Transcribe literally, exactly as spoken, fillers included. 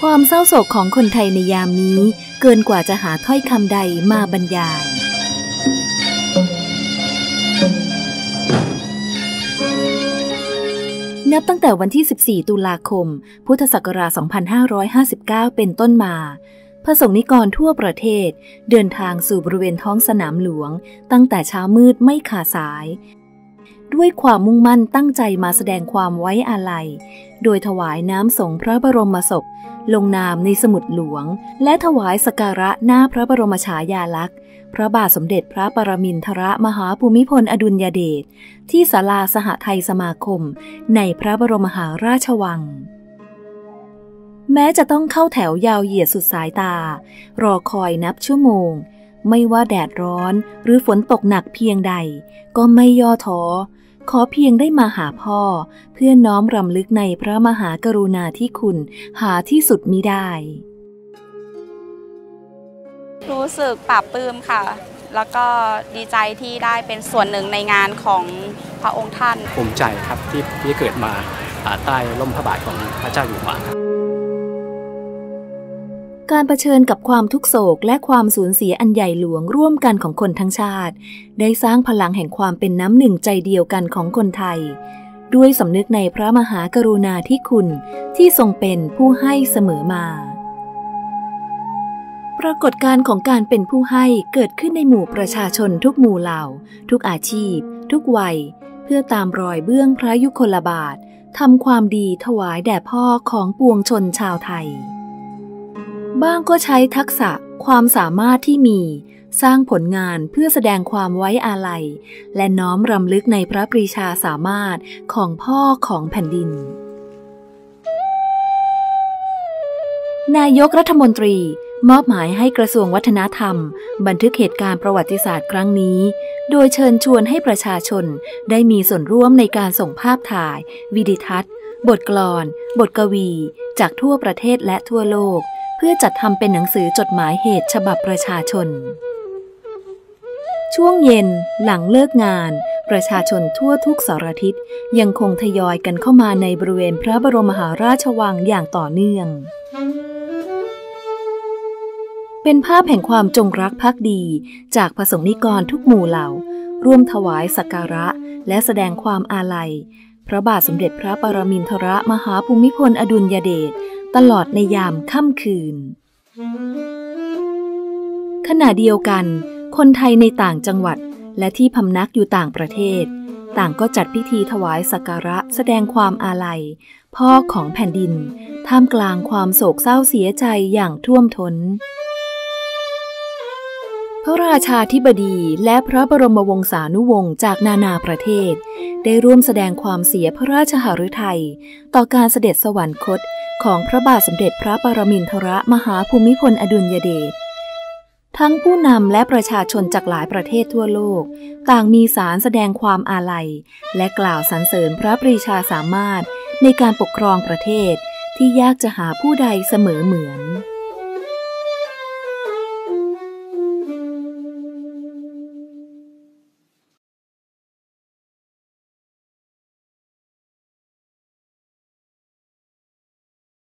ความเศร้าโศกของคนไทยในยามนี้เกินกว่าจะหาถ้อยคำใดมาบรรยายนับตั้งแต่วันที่สิบสี่ตุลาคมพุทธศักราชสองพันห้าร้อยห้าสิบเก้าเป็นต้นมาพระสงฆ์นิกรทั่วประเทศเดินทางสู่บริเวณท้องสนามหลวงตั้งแต่เช้ามืดไม่ขาดสายด้วยความมุ่งมั่นตั้งใจมาแสดงความไว้อาลัยโดยถวายน้ำสงฆ์พระบรมศพลงนามในสมุดหลวงและถวายสักการะหน้าพระบรมฉายาลักษณ์พระบาทสมเด็จพระปรมินทรมหาภูมิพลอดุลยเดชที่ศาลาสหไทยสมาคมในพระบรมมหาราชวังแม้จะต้องเข้าแถวยาวเหยียดสุดสายตารอคอยนับชั่วโมงไม่ว่าแดดร้อนหรือฝนตกหนักเพียงใดก็ไม่ย่อท้อขอเพียงได้มาหาพ่อเพื่อน้อมรำลึกในพระมหากรุณาธิคุณหาที่สุดมิได้รู้สึกปลาบปลื้มค่ะแล้วก็ดีใจที่ได้เป็นส่วนหนึ่งในงานของพระองค์ท่านภูมิใจครับที่ที่เกิดมาใต้ร่มพระบาทของพระเจ้าอยู่หัวการเผชิญกับความทุกโศกและความสูญเสียอันใหญ่หลวงร่วมกันของคนทั้งชาติได้สร้างพลังแห่งความเป็นน้ำหนึ่งใจเดียวกันของคนไทยด้วยสำนึกในพระมหากรุณาธิคุณที่ทรงเป็นผู้ให้เสมอมาปรากฏการณ์ของการเป็นผู้ให้เกิดขึ้นในหมู่ประชาชนทุกหมู่เหล่าทุกอาชีพทุกวัยเพื่อตามรอยเบื้องพระยุคลบาททำความดีถวายแด่พ่อของปวงชนชาวไทยบ้างก็ใช้ทักษะความสามารถที่มีสร้างผลงานเพื่อแสดงความไว้อาลัยและน้อมรำลึกในพระปรีชาสามารถของพ่อของแผ่นดินนายกรัฐมนตรีมอบหมายให้กระทรวงวัฒนธรรมบันทึกเหตุการณ์ประวัติศาสตร์ครั้งนี้โดยเชิญชวนให้ประชาชนได้มีส่วนร่วมในการส่งภาพถ่ายวิดิทัศน์บทกลอนบทกวีจากทั่วประเทศและทั่วโลกเพื่อจัดทำเป็นหนังสือจดหมายเหตุฉบับประชาชนช่วงเย็นหลังเลิกงานประชาชนทั่วทุกสารทิศยังคงทยอยกันเข้ามาในบริเวณพระบรมมหาราชวังอย่างต่อเนื่องเป็นภาพแห่งความจงรักภักดีจากพระสงฆ์นิกรทุกหมู่เหล่าร่วมถวายสักการะและแสดงความอาลัยพระบาทสมเด็จพระปรมินทรมหาภูมิพลอดุลยเดชตลอดในยามค่ำคืนขณะเดียวกันคนไทยในต่างจังหวัดและที่พำนักอยู่ต่างประเทศต่างก็จัดพิธีถวายสักการะแสดงความอาลัยพ่อของแผ่นดินท่ามกลางความโศกเศร้าเสียใจอย่างท่วมท้นพระราชาธิบดีและพระบรมวงศานุวงศ์จากนานาประเทศได้ร่วมแสดงความเสียพระราชหฤทัยต่อการเสด็จสวรรคตของพระบาทสมเด็จพระปรมินทรมหาภูมิพลอดุลยเดชทั้งผู้นำและประชาชนจากหลายประเทศทั่วโลกต่างมีสารแสดงความอาลัยและกล่าวสรรเสริญพระปรีชาสามารถในการปกครองประเทศที่ยากจะหาผู้ใดเสมอเหมือน